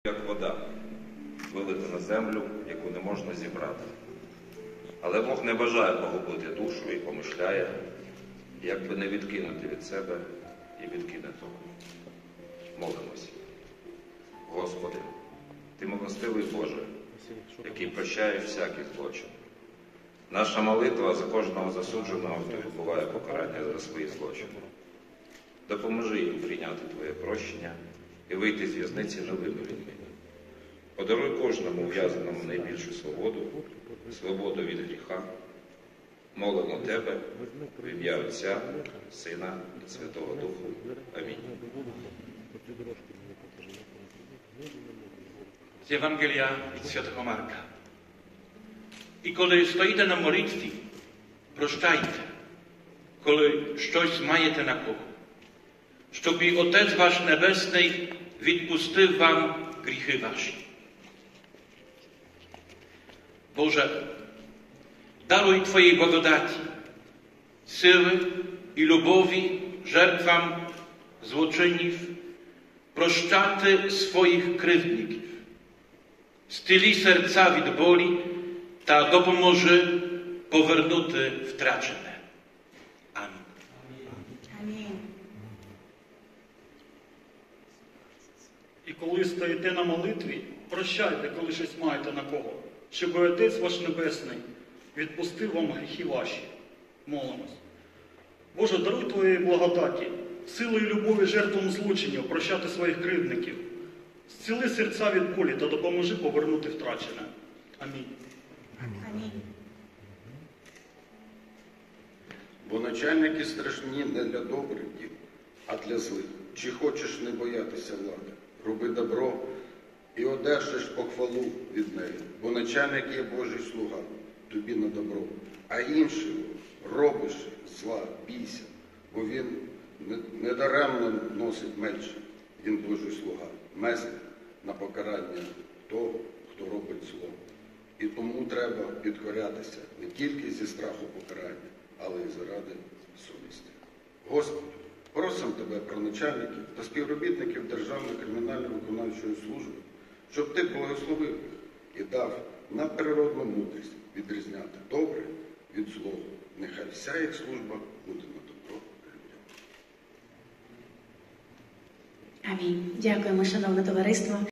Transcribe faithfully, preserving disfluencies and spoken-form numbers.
Як вода, вилита на землю, яку не можна зібрати. Але Бог не бажає погубити душу і помишляє, як би не відкинути від себе і відкине того. Молимось. Господи, Ти милостивий Боже, який прощає всякий злочин. Наша молитва за кожного засудженого, хто відбуває покарання за свої злочини. Допоможи їм прийняти Твоє прощення і вийти з в'язниці новими людьми. Подаруй кожному ув'язаному найбільшу свободу, свободу від гріха. Молимо Тебе в ім'я Отця, Сина і Святого Духу. Амінь. Z Ewangelia від Святого Марка. І коли стоїте на молитві, прощайте, коли щось маєте на кого, щоб і Отець ваш Небесний відпустив вам гріхи ваші. Boże, daruj Twojej благодаті, сили і любові жертвам злочинів прощати своїх кривдників, стилі серця від болі та допоможи повернути втрачене. Амінь. Амінь. І коли стоїте на молитві, прощайте, коли щось маєте на кого, щоб Отець ваш Небесний відпустив вам гріхи ваші. Молимось. Боже, даруй Твоєї благодаті, сили і любові жертвам злочинів прощати своїх кривдників, зціли серця від болі та допоможи повернути втрачене. Амінь. Амінь. Бо начальники страшні не для добрих діл, а для злих. Чи хочеш не боятися влади? Роби добро і одержиш похвалу від неї. Бо начальник є Божий слуга, тобі на добро. А інший робиш зла, бійся, бо він недаремно носить меч, він Божий слуга, месник на покарання того, хто робить зло. І тому треба підкорятися не тільки зі страху покарання, але й заради совісті. Господи, просимо Тебе про начальників та співробітників Державної кримінально-виконавчої служби, щоб Ти благословив їх і дав надприродну мудрість відрізняти добре від злого. Нехай вся їх служба буде на добро людям. Амінь. Дякуємо, шановне товариство.